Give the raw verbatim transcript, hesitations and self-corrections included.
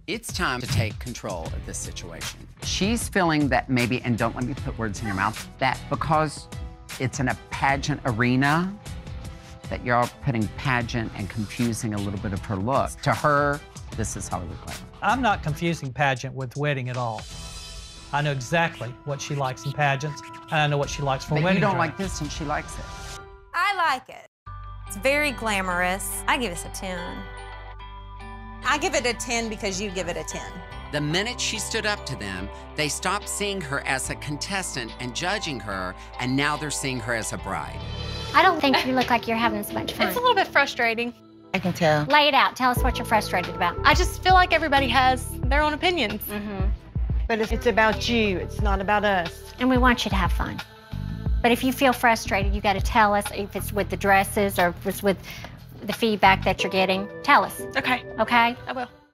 It's time to take control of this situation. She's feeling that maybe, and don't let me put words in your mouth, that because it's in a pageant arena, that you're putting pageant and confusing a little bit of her look. To her, this is Hollywood glamour. I'm not confusing pageant with wedding at all. I know exactly what she likes in pageants, and I know what she likes for but wedding you don't dress. like this, and she likes it. I like it. It's very glamorous. I give this a ten. I give it a ten because you give it a ten. The minute she stood up to them, they stopped seeing her as a contestant and judging her, and now they're seeing her as a bride. I don't think you look like you're having as much fun. It's a little bit frustrating. I can tell. Lay it out. Tell us what you're frustrated about. I just feel like everybody has their own opinions. Mm-hmm. But it's about you, it's not about us. And we want you to have fun. But if you feel frustrated, you got to tell us if it's with the dresses or if it's with the feedback that you're getting. Tell us. Okay. Okay? I will.